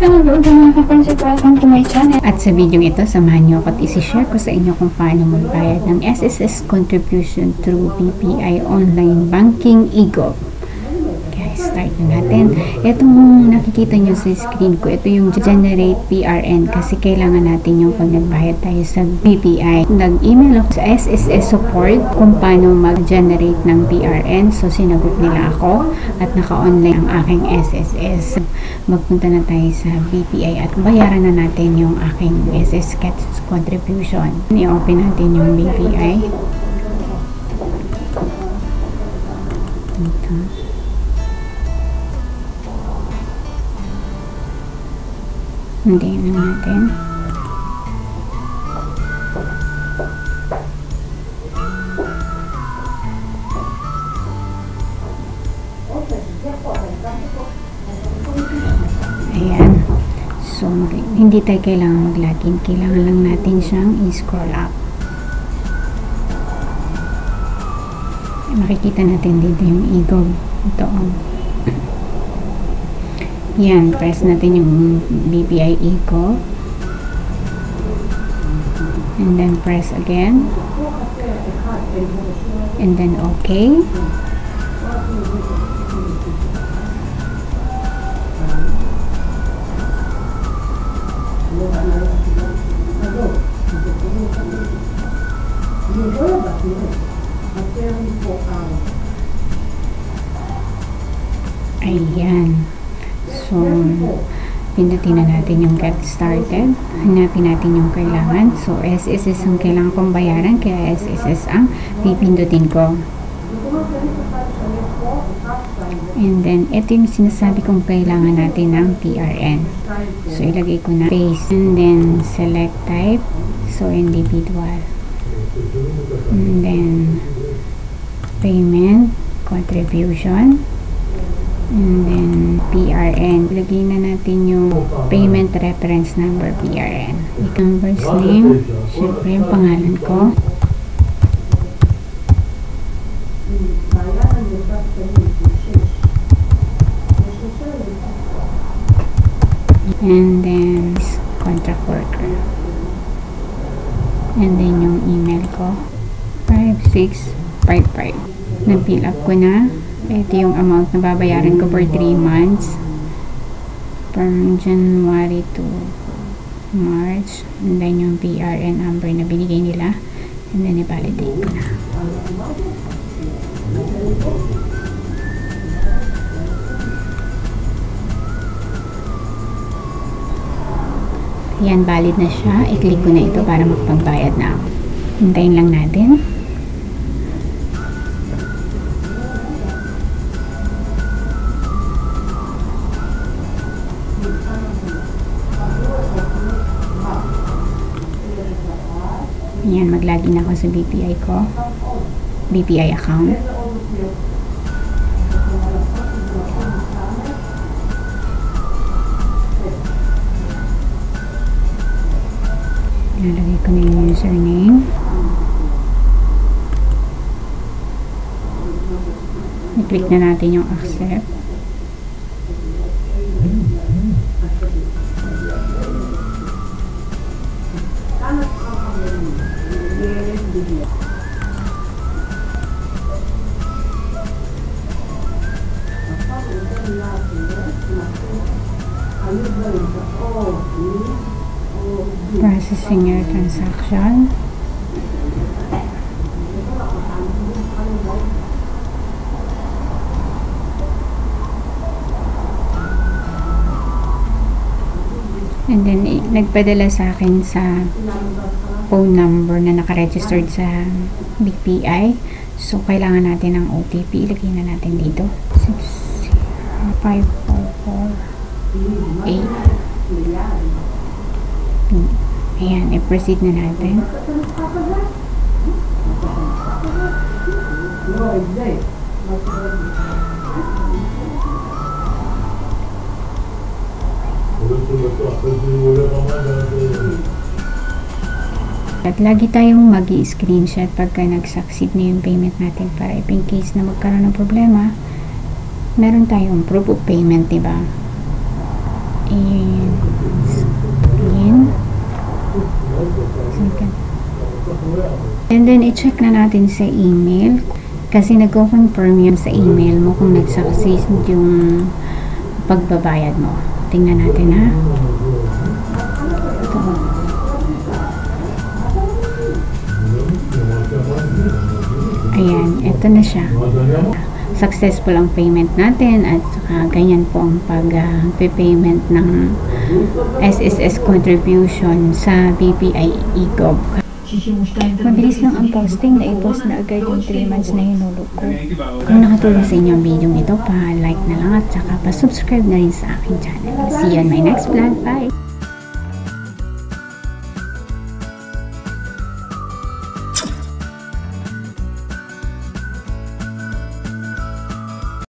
Hello mga kapansit, welcome to my channel. At sa video ito, samahan niyo ako at isi-share ko sa inyo kung paano magbayad ng SSS contribution through BPI online banking Egov. Start na natin. Itong nakikita nyo sa screen ko, ito yung generate PRN kasi kailangan natin yung pag nagbayad tayo sa BPI. Nag-email ako sa SSS support kung paano mag-generate ng PRN. So, sinagot nila ako at naka-online ang aking SSS. Magpunta na tayo sa BPI at bayaran na natin yung aking SSS contribution. I-open natin yung BPI. Ito. Hintayin lang natin. Ayan. So, hindi tayo kailangan mag-login. Kailangan lang natin siyang i-scroll up. Makikita natin dito yung Egov. Ito. Yan, press natin yung BPI Egov. And then press again. And then okay. Ayan. So, pindutin na natin yung get started. Hanapin natin yung kailangan. So, SSS ang kailangan kong bayaran, kaya SSS ang pipindutin ko. And then, ito yung sinasabi kong kailangan natin ng PRN. So, ilagay ko na paste. And then, select type. So, individual. And then, payment, contribution. And then, PRN. Lagay na natin yung payment reference number, PRN. Number's name. Siyempre, yung pangalan ko. And then, contract worker. And then, yung email ko. 5655. Na-fill up ko na. Ito yung amount na babayaran ko for 3 months. From January to March. And then yung PRN number na binigay nila. And then i-validate ko na. Yan, valid na siya. I-click ko na ito para magpagbayad na ako. Hintayin lang natin. Yan, mag-login ako sa BPI ko. BPI account. Nalagay ko na yung username. I-click na natin yung accept. Processing your transaction. And then, nagpadala sa akin sa phone number na nakaregistered sa BPI. So, kailangan natin ng OTP. Ilagay na natin dito. 60544 Ayan, i-proceed na natin. At lagi tayong mag-i-screenshot pagka nag-succeed na yung payment natin para if in case na magkaroon ng problema, meron tayong proof of payment, diba? And And then, i-check na natin sa email. Kasi nag-confirm yun sa email mo kung nag-success yung pagbabayad mo. Tingnan natin, ha. Ito. Ayan, ito na siya. Successful ang payment natin at saka ganyan po ang pag-payment ng SSS contribution sa Bpi Egov. Mabilis lang ang posting, na-i-post na agad yung 3 months na hinulog ko. Kung nakatulong sa inyo ang video ito, pa-like na lang at saka pa-subscribe na rin sa aking channel. See you on my next vlog. Bye!